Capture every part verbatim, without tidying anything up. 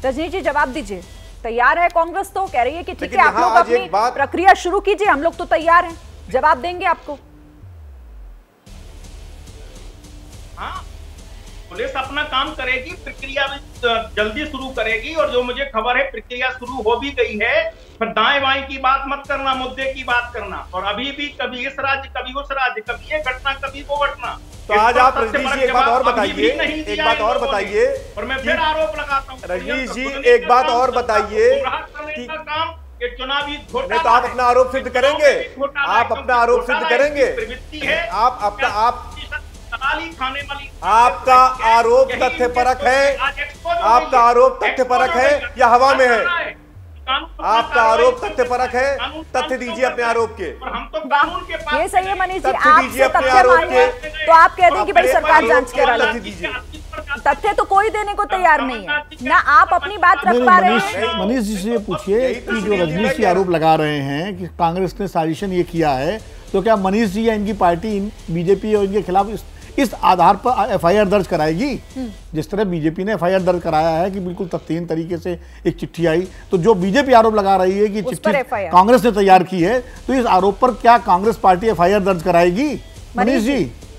रजनीश जी जवाब दीजिए, तैयार है कांग्रेस? तो कह रही है कि ठीक है आप लोग अपनी प्रक्रिया शुरू कीजिए, हम लोग तो तैयार हैं, जवाब देंगे आपको। हाँ, पुलिस अपना काम करेगी, प्रक्रिया जल्दी शुरू करेगी, और जो मुझे खबर है प्रक्रिया शुरू हो भी गई है। पर दाएं बाएं की बात मत करना, मुद्दे की बात करना। और अभी भी कभी इस राज्य कभी उस राज्य, कभी ये घटना कभी वो घटना। तो आज आप रजनीश जी एक बात और बताइए, एक बात और बताइए, और मैं फिर आरोप लगाता हूँ रजनीश जी एक बात और बताइए कि चुनावी नहीं तो आप अपना आरोप सिद्ध करेंगे, आप अपना आरोप सिद्ध करेंगे, आप अपना आप खाने वाली आपका आरोप तथ्य परक है, आपका आरोप तथ्य परक है या हवा में है? आपका आरोप तथ्य परक है, तथ्य दीजिए अपने आरोप के। ये सही है मनीष जी, आपसे तथ्य मांगे तो आप कह दें कि भाई सरकार जांच करा ले। तथ्य तो कोई देने को तैयार नहीं है ना, आप अपनी बात रख पा रहे हैं। मनीष जी से पूछिए कि जो रजनीश जी आरोप लगा रहे हैं कि कांग्रेस ने साजिशन ये किया है, तो क्या मनीष जी या इनकी पार्टी बीजेपी और इनके खिलाफ इस, इस आधार पर एफआईआर दर्ज कराएगी? जिस तरह बीजेपी ने एफआईआर दर्ज कराया है कि बिल्कुल तथ्यहीन तरीके से एक चिट्ठी आई, तो जो बीजेपी आरोप लगा रही है कि चिट्ठी कांग्रेस ने तैयार की है, तो इस आरोप पर क्या कांग्रेस पार्टी एफआईआर दर्ज कराएगी? मनीष जी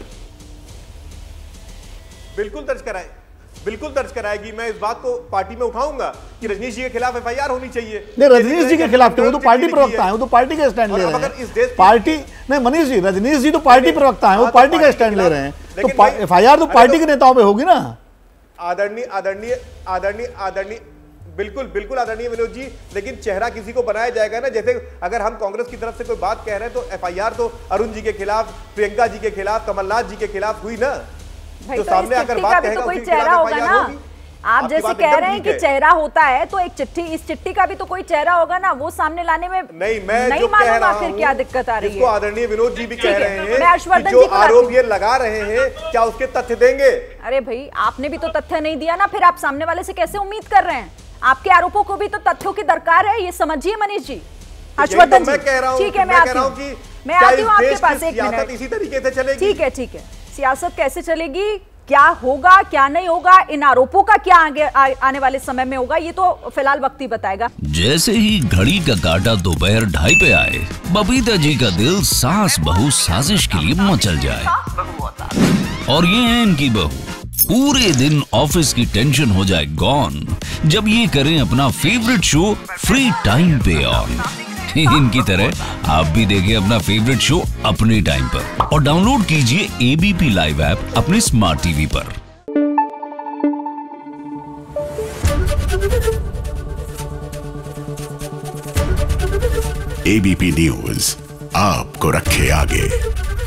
बिल्कुल दर्ज कराए, बिल्कुल दर्ज कराएगी। मैं इस बात को पार्टी में उठाऊंगा कि रजनीश जी के खिलाफ एफआईआर होनी चाहिए। नहीं, रजनीश जी के खिलाफ वो तो पार्टी प्रवक्ता है, वो तो पार्टी का स्टैंड ले रहे हैं। पार्टी नहीं मनीष जी, रजनीश जी तो पार्टी प्रवक्ता है, वो पार्टी का स्टैंड ले रहे हैं, तो एफआईआर तो पार्टी के नेताओं पे होगी ना। आदरणीय आदरणीय आदरणीय आदरणीय बिल्कुल बिल्कुल आदरणीय विनोद जी, लेकिन चेहरा किसी को बनाया जाएगा ना। जैसे अगर हम कांग्रेस की तरफ से कोई बात कह रहे हैं तो एफआईआर तो अरुण जी के खिलाफ, प्रियंका जी के खिलाफ, कमलनाथ जी के खिलाफ हुई ना। भाई तो सामने अगर बात कहेगा तो कोई चेहरा होगा ना। आप जैसे कह रहे हैं कि चेहरा होता है, तो एक चिट्ठी, इस चिट्ठी का भी तो कोई चेहरा होगा ना, वो सामने लाने में नहीं मैं नहीं मालूम आखिर क्या दिक्कत आ रही है। इसको आदरणीय विनोद जी भी कह रहे हैं कि जो आरोप ये लगा रहे हैं क्या उसके तथ्य देंगे? अरे भाई आपने भी तो तथ्य नहीं दिया ना, फिर आप सामने वाले से कैसे उम्मीद कर रहे हैं? आपके आरोपों को भी तो तथ्यों की दरकार है, ये समझिए मनीष जी। हर्षवर्धन जी ठीक है, मैं आती हूँ मैं आती हूँ आपके पास, एक मिनट। इसी तरीके से चलेगी? ठीक है ठीक है, सियासत कैसे चलेगी, क्या होगा क्या नहीं होगा, इन आरोपों का क्या आगे आ, आने वाले समय में होगा, ये तो फिलहाल वक्त ही बताएगा। जैसे ही घड़ी का काटा दोपहर ढाई पे आए, बबीता जी का दिल सास बहू साजिश के लिए मचल जाए। और ये है इनकी बहू, पूरे दिन ऑफिस की टेंशन हो जाए गॉन जब ये करें अपना फेवरेट शो फ्री टाइम पे ऑन। इनकी तरह आप भी देखिए अपना फेवरेट शो अपने टाइम पर और डाउनलोड कीजिए एबीपी लाइव ऐप अपने स्मार्ट टीवी पर। एबीपी न्यूज आपको रखे आगे।